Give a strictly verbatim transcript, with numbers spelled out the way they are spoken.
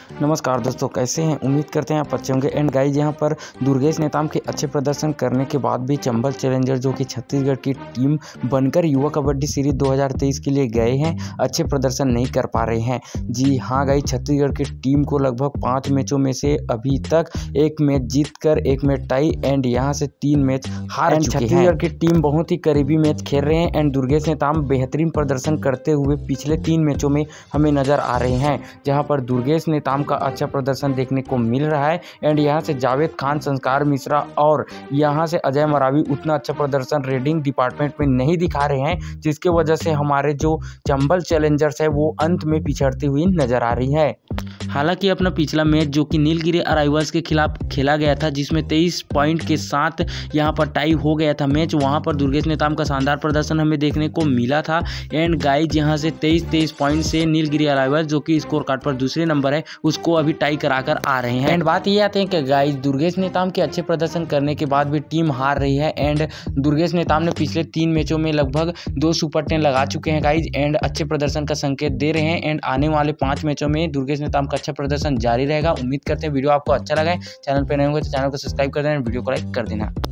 नमस्कार दोस्तों, कैसे हैं? उम्मीद करते हैं आप अच्छे होंगे। एंड गाइज, यहाँ पर दुर्गेश नेताम के अच्छे प्रदर्शन करने के बाद भी चंबल चैलेंजर जो कि छत्तीसगढ़ की टीम बनकर युवा कबड्डी सीरीज दो हज़ार तेईस के लिए गए हैं, अच्छे प्रदर्शन नहीं कर पा रहे हैं। जी हाँ गाइज, छत्तीसगढ़ की टीम को लगभग पाँच मैचों में से अभी तक एक मैच जीत कर एक मैच टाई एंड यहाँ से तीन मैच हार चुके हैं। छत्तीसगढ़ की टीम बहुत ही करीबी मैच खेल रहे हैं एंड दुर्गेश नेताम बेहतरीन प्रदर्शन करते हुए पिछले तीन मैचों में हमें नजर आ रहे हैं, जहाँ पर दुर्गेश नेताम का अच्छा प्रदर्शन देखने को मिल रहा है। एंड यहाँ से जावेद खान, संस्कार मिश्रा और यहाँ से अजय मरावी उतना अच्छा प्रदर्शन रेडिंग डिपार्टमेंट में नहीं दिखा रहे हैं, जिसके वजह से हमारे जो चंबल चैलेंजर्स है वो अंत में पिछड़ती हुई नजर आ रही है। हालांकि अपना पिछला मैच जो कि नीलगिरी अराइवल्स के खिलाफ खेला गया था, जिसमें तेईस पॉइंट के साथ यहाँ पर टाई हो गया था मैच, वहाँ पर दुर्गेश नेताम का शानदार प्रदर्शन हमें देखने को मिला था। एंड गाइज, यहाँ से तेईस तेईस पॉइंट से नीलगिरी अराइवल्स जो कि स्कोर कार्ड पर दूसरे नंबर है उसको अभी टाई कराकर आ रहे हैं। एंड बात ये आती है कि गाइज, दुर्गेश नेताम के अच्छे प्रदर्शन करने के बाद भी टीम हार रही है। एंड दुर्गेश नेताम ने पिछले तीन मैचों में लगभग दो सुपर टेन लगा चुके हैं गाइज एंड अच्छे प्रदर्शन का संकेत दे रहे हैं। एंड आने वाले पांच मैचों में दुर्गेश नेताम का अच्छा प्रदर्शन जारी रहेगा। उम्मीद करते हैं वीडियो आपको अच्छा लगा है। चैनल पे नए होंगे तो चैनल को सब्सक्राइब कर देना, वीडियो को लाइक कर देना।